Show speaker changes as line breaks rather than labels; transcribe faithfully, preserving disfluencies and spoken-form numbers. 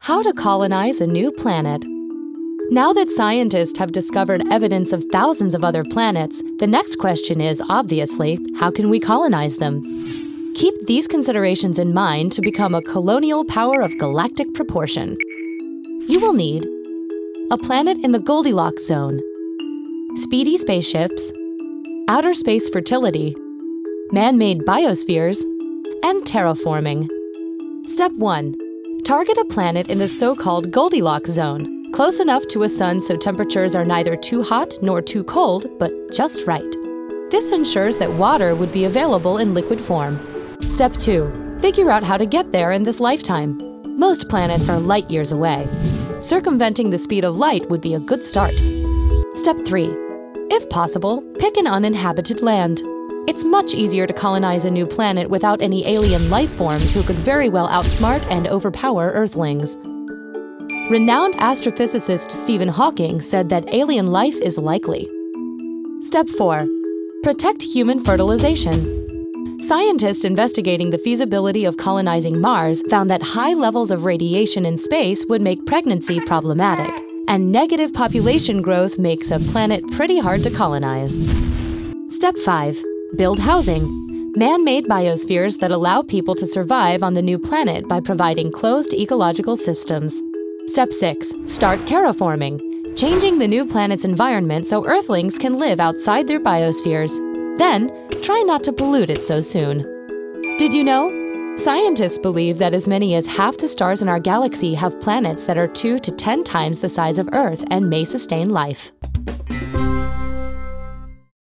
How to colonize a new planet. Now that scientists have discovered evidence of thousands of other planets, the next question is, obviously, how can we colonize them? Keep these considerations in mind to become a colonial power of galactic proportion. You will need a planet in the Goldilocks zone, speedy spaceships, outer space fertility, man-made biospheres, and terraforming. Step one. Target a planet in the so-called Goldilocks zone, close enough to a sun so temperatures are neither too hot nor too cold, but just right. This ensures that water would be available in liquid form. Step two. Figure out how to get there in this lifetime. Most planets are light years away. Circumventing the speed of light would be a good start. Step three. If possible, pick an uninhabited land. It's much easier to colonize a new planet without any alien life forms who could very well outsmart and overpower earthlings. Renowned astrophysicist Stephen Hawking said that alien life is likely. Step four. Protect human fertilization. Scientists investigating the feasibility of colonizing Mars found that high levels of radiation in space would make pregnancy problematic, and negative population growth makes a planet pretty hard to colonize. Step five. Build housing. Man-made biospheres that allow people to survive on the new planet by providing closed ecological systems. Step six. Start terraforming. Changing the new planet's environment so Earthlings can live outside their biospheres. Then, try not to pollute it so soon. Did you know? Scientists believe that as many as half the stars in our galaxy have planets that are two to ten times the size of Earth and may sustain life.